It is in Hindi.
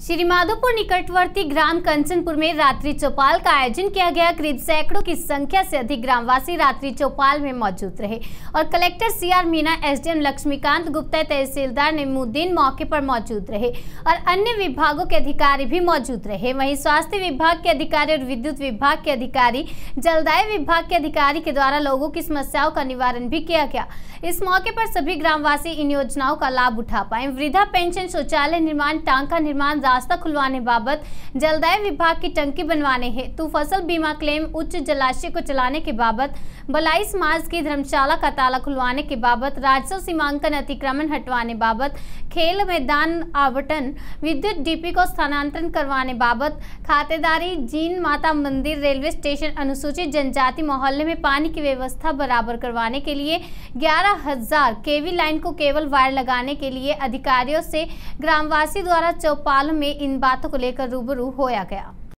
श्री माधोपुर निकटवर्ती ग्राम कंचनपुर में रात्रि चौपाल का आयोजन किया गया। करीब सैकड़ों की संख्या से अधिक ग्रामवासी रात्रि चौपाल में मौजूद रहे और collector CR Meena, SDM Laxmikant Gupta, तहसीलदार निमुद्दीन मौके पर मौजूद रहे और अन्य विभागों के अधिकारी भी मौजूद रहे। वहीं स्वास्थ्य विभाग के अधिकारी और विद्युत विभाग के अधिकारी, जलदाय विभाग के अधिकारी के द्वारा लोगों की समस्याओं का निवारण भी किया गया। इस मौके पर सभी ग्रामवासी इन योजनाओं का लाभ उठा पाए। वृद्धा पेंशन, शौचालय निर्माण, टांका निर्माण, रास्ता खुलवाने बाबत, जलदाय विभाग की टंकी बनवाने हेतु, फसल बीमा क्लेम, उच्च जलाशय को चलाने के बाबत, बलाई समाज की धर्मशाला का ताला खुलवाने के बाबत, राजस्व सीमांकन अतिक्रमण हटवाने बाबत, खेल मैदान आवंटन, विद्युत डीपी को स्थानांतरण करवाने बाबत, खातेदारी, जीन माता मंदिर, रेलवे स्टेशन, अनुसूचित जनजाति मोहल्ले में पानी की व्यवस्था बराबर करवाने के लिए 11,000 केवी लाइन को केबल वायर लगाने के लिए अधिकारियों से ग्रामवासी द्वारा चौपाल में इन बातों को लेकर रूबरू होया गया।